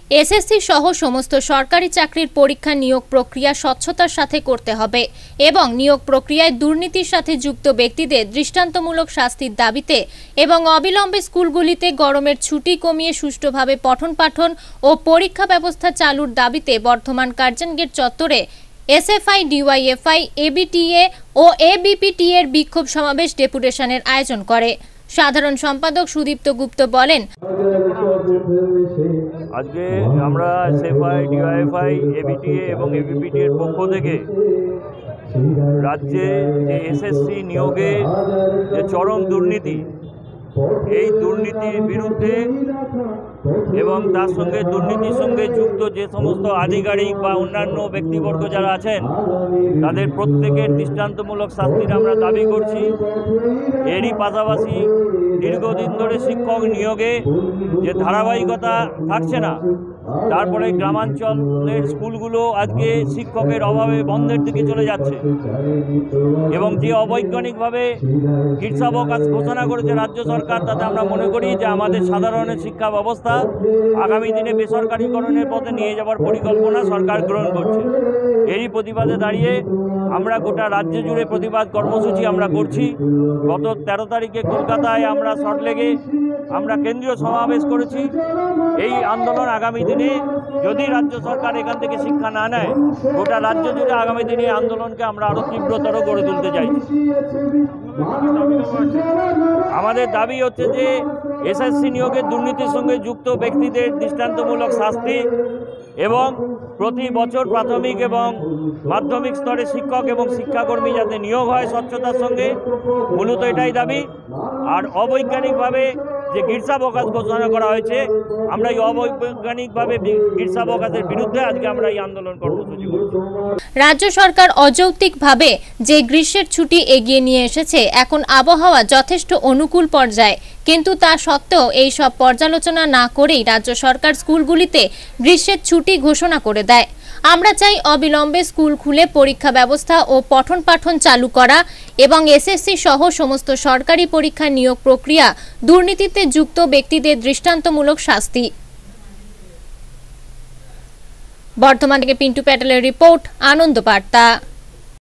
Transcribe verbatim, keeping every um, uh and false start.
SSC সহ সমস্ত সরকারি চাকরির পরীক্ষা নিয়োগ প্রক্রিয়া স্বচ্ছতার সাথে করতে হবে এবং নিয়োগ প্রক্রিয়ায় দুর্নীতির সাথে যুক্ত ব্যক্তিদের দৃষ্টান্তমূলক শাস্তির দাবিতে এবং অবিলম্বে স্কুলগুলিতে গরমের ছুটি কমিয়ে সুষ্ঠুভাবে পঠন পাঠন ও পরীক্ষা ব্যবস্থা চালুর দাবিতে বর্ধমান কার্জন গেট চত্বরে এসএফআই, ডিওয়াইএফআই, এবিটিএ ও এবিপিটি এর বিক্ষোভ সমাবেশ ডেপুটেশনের আয়োজন করে। সাধারণ সম্পাদক সুদীপ্ত গুপ্ত বলেন, আজকে আমরা এসএফআই, ডিওয়াইএফআই, এবিটিএ এবং এবিপিটি এর পক্ষ থেকে রাজ্যে যে এসএসসি নিয়োগে যে চরম দুর্নীতি, এই দুর্নীতির বিরুদ্ধে এবং তার সঙ্গে দুর্নীতির সঙ্গে যুক্ত যে সমস্ত আধিকারিক বা অন্যান্য ব্যক্তিবর্গ যারা আছেন তাদের প্রত্যেকের দৃষ্টান্তমূলক শাস্তির আমরা দাবি করছি। এরই পাশাপাশি দীর্ঘদিন ধরে শিক্ষক নিয়োগে যে ধারাবাহিকতা থাকছে না, তারপরে গ্রামাঞ্চলের স্কুলগুলো আজকে শিক্ষকের অভাবে বন্ধের দিকে চলে যাচ্ছে এবং যে অবৈজ্ঞানিকভাবে গ্রীষ্মাবকাশ ঘোষণা করেছে রাজ্য সরকার, তাতে আমরা মনে করি যে আমাদের সাধারণ শিক্ষা ব্যবস্থা আগামী দিনে বেসরকারীকরণের পথে নিয়ে যাওয়ার পরিকল্পনা সরকার গ্রহণ করছে। এরই প্রতিবাদে দাঁড়িয়ে আমরা গোটা রাজ্য জুড়ে প্রতিবাদ কর্মসূচি আমরা করছি। গত তেরো তারিখে কলকাতায় আমরা সল্টলেকে আমরা কেন্দ্রীয় সমাবেশ করেছি। এই আন্দোলন আগামী দিনে যদি রাজ্য সরকার এখান থেকে শিক্ষা না নেয়, গোটা রাজ্য জুড়ে আগামী দিনে আন্দোলনকে আমরা আরও তীব্রতর গড়ে তুলতে চাইছি। আমাদের দাবি হচ্ছে যে এসএসসি নিয়োগের দুর্নীতির সঙ্গে যুক্ত ব্যক্তিদের দৃষ্টান্তমূলক শাস্তি এবং প্রতি বছর প্রাথমিক এবং মাধ্যমিক স্তরে শিক্ষক এবং শিক্ষাকর্মী যাতে নিয়োগ হয় স্বচ্ছতার সঙ্গে, মূলত এটাই দাবি। আর অবৈজ্ঞানিকভাবে যে গ্রীষ্মাবকাশ ঘোষণা করা হয়েছে, আমরা এই অবৈজ্ঞানিকভাবে গ্রীষ্মাবকাশের বিরুদ্ধে আজকে আমরা এই আন্দোলন কর্মসূচি করছি। রাজ্য সরকার অযৌক্তিকভাবে যে গ্রীষ্মের ছুটি এগিয়ে নিয়ে এসেছে, এখন আবহাওয়া যথেষ্ট অনুকূল পর্যায়ে, কিন্তু তা সত্ত্বেও এই সব পর্যালোচনা না করেই রাজ্য সরকার স্কুলগুলিতে গ্রীষ্মের ছুটি ঘোষণা করে দেয়। আমরা চাই অবিলম্বে স্কুল খুলে পরীক্ষা ব্যবস্থা ও পঠন পাঠন চালু করা এবং এসএসসি সহ সমস্ত সরকারি পরীক্ষা নিয়োগ প্রক্রিয়া দুর্নীতিতে যুক্ত ব্যক্তিদের দৃষ্টান্তমূলক শাস্তি। বর্ধমান থেকে পিন্টু প্যাটেলের রিপোর্ট, আনন্দ বার্তা।